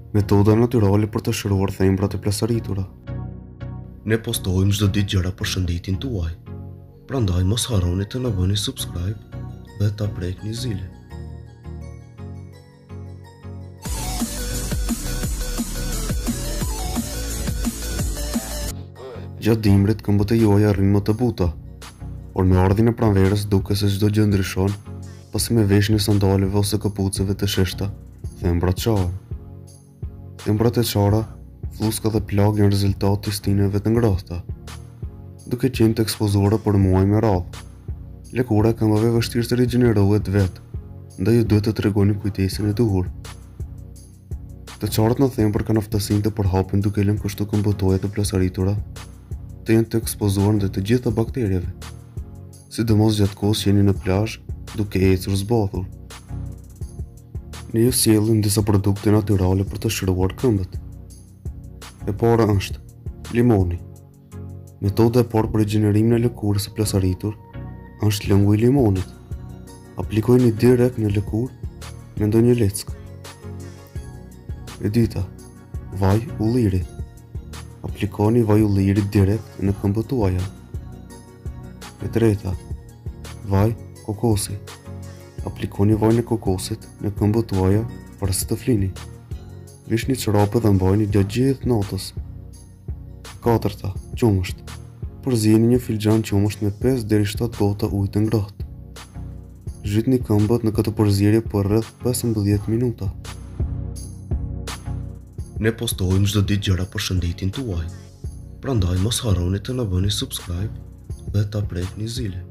Metoda natyrale për të shëruar thembrat e plasaritura. Ne postojmë çdo ditë gjëra për shëndetin tuaj. Prandaj mos harroni të na bëni subscribe dhe ta prekni zilin. Gjatë dimrit këmbët e juaja arrin më të buta, por me ardhin e pranverës duke se çdo gjë ndryshon, pasi me veshjen e sandaleve ose kapuceve të sheshta, thembrat çohen. Thembrat e çara, fluska dhe plagë janë rezultat të stineve të ngrohta, duke qenë të ekspozuara për muaj me radhë. Lëkura e këmbëve vështirë të rigjenerohet vetë, ndaj ju duhet të tregoni kujdesin e duhur. Të çarët në thembër kanë aftësinë të përhapen duke lënë kështu këmbëtoja të plasaritura të jenë të ekspozuar ndaj të gjitha bakterieve, sidomos gjatë kohës që jeni në plazh duke ecur zbathur. Ne ju sjellim disa produkte natyrale për të shëruar këmbët. E para është limoni. Metoda e parë për rigjenerimin e lëkurës së plasaritur është lëngu i limonit. Aplikojeni direkt në lëkurë me ndonjë leckë. E dyta, vaj ulliri. Aplikoni vaj ulliri direkt në këmbët tuaja. E treta, vaj kokosi. Aplikoni vajin e kokosit në këmbët tuaja para se të flini. Vishni çorape dhe mbajini gjatë gjithë natës. Katërta, qumësht. Përzijeni një filxhan qumësht me 5 deri 7 gota ujë të ngrohtë. Zhytni këmbët në këtë përzierje për rreth 15 minuta. Ne postojmë çdo ditë gjëra për shëndetin tuaj. Prandaj mos harroni të na bëni subscribe dhe ta prekni zilin.